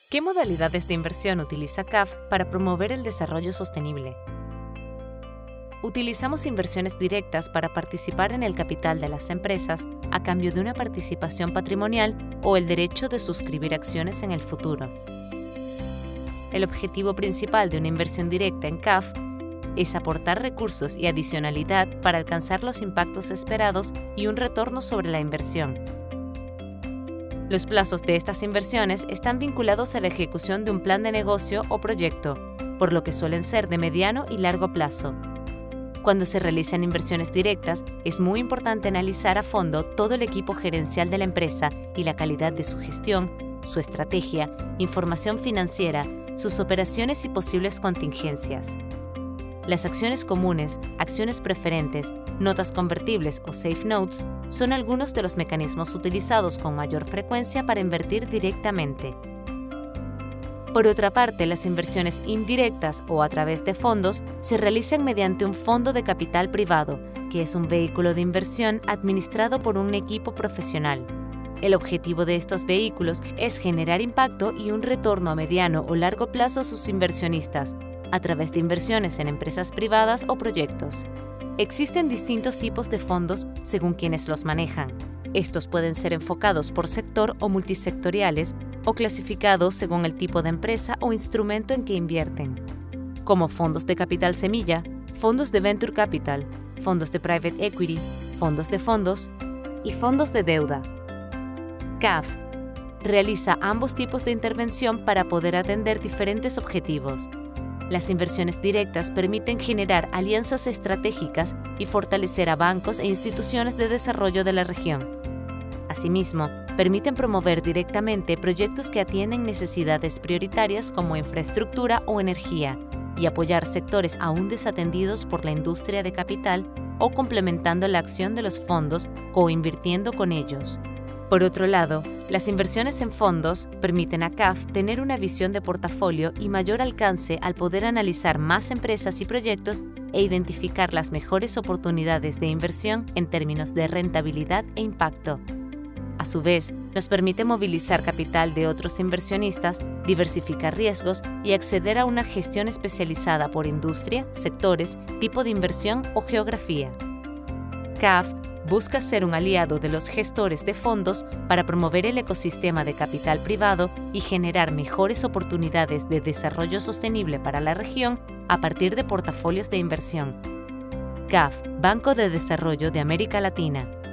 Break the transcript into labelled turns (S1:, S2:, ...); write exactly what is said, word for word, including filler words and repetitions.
S1: ¿Qué modalidades de inversión utiliza C A F para promover el desarrollo sostenible? Utilizamos inversiones directas para participar en el capital de las empresas a cambio de una participación patrimonial o el derecho de suscribir acciones en el futuro. El objetivo principal de una inversión directa en C A F es aportar recursos y adicionalidad para alcanzar los impactos esperados y un retorno sobre la inversión. Los plazos de estas inversiones están vinculados a la ejecución de un plan de negocio o proyecto, por lo que suelen ser de mediano y largo plazo. Cuando se realizan inversiones directas, es muy importante analizar a fondo todo el equipo gerencial de la empresa y la calidad de su gestión, su estrategia, información financiera, sus operaciones y posibles contingencias. Las acciones comunes, acciones preferentes, notas convertibles o safe notes son algunos de los mecanismos utilizados con mayor frecuencia para invertir directamente. Por otra parte, las inversiones indirectas o a través de fondos se realizan mediante un fondo de capital privado, que es un vehículo de inversión administrado por un equipo profesional. El objetivo de estos vehículos es generar impacto y un retorno a mediano o largo plazo a sus inversionistas, a través de inversiones en empresas privadas o proyectos. Existen distintos tipos de fondos según quienes los manejan. Estos pueden ser enfocados por sector o multisectoriales o clasificados según el tipo de empresa o instrumento en que invierten, como fondos de capital semilla, fondos de venture capital, fondos de private equity, fondos de fondos y fondos de deuda. C A F realiza ambos tipos de intervención para poder atender diferentes objetivos. Las inversiones directas permiten generar alianzas estratégicas y fortalecer a bancos e instituciones de desarrollo de la región. Asimismo, permiten promover directamente proyectos que atienden necesidades prioritarias como infraestructura o energía y apoyar sectores aún desatendidos por la industria de capital o complementando la acción de los fondos co-invirtiendo con ellos. Por otro lado, las inversiones en fondos permiten a C A F tener una visión de portafolio y mayor alcance al poder analizar más empresas y proyectos e identificar las mejores oportunidades de inversión en términos de rentabilidad e impacto. A su vez, nos permite movilizar capital de otros inversionistas, diversificar riesgos y acceder a una gestión especializada por industria, sectores, tipo de inversión o geografía. C A F busca ser un aliado de los gestores de fondos para promover el ecosistema de capital privado y generar mejores oportunidades de desarrollo sostenible para la región a partir de portafolios de inversión. C A F, Banco de Desarrollo de América Latina.